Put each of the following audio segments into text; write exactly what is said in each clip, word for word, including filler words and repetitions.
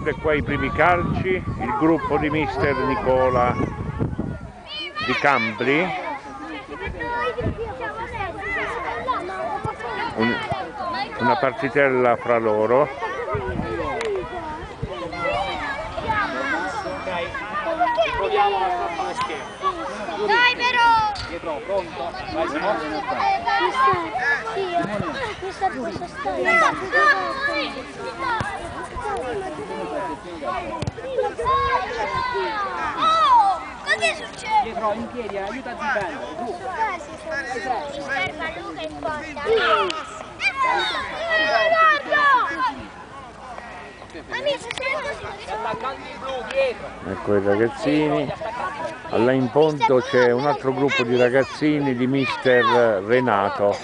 incontro e qua i primi calci, il gruppo di mister Nicola di Cambri, Un, una partitella fra loro. Dai, proviamo a fare scherzo. Dai però! Dietro, pronto? Vai Simone. Questa questa storia. Oh! Cosa succede? Dietro, in piedi, aiuta a difendere. Tu. Ferma Luca in porta. Ecco i ragazzini. Là in fondo c'è un altro gruppo di ragazzini di mister Renato.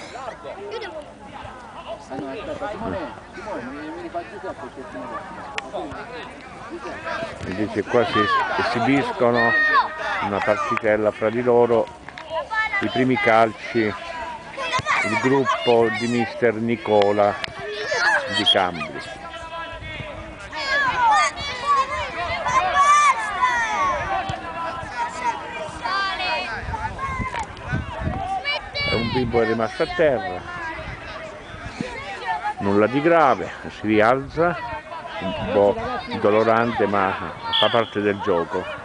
Invece qua si esibiscono una partitella fra di loro, i primi calci, il gruppo di mister Nicola di Cambri. Un bimbo è rimasto a terra, nulla di grave, si rialza, un po' dolorante ma fa parte del gioco.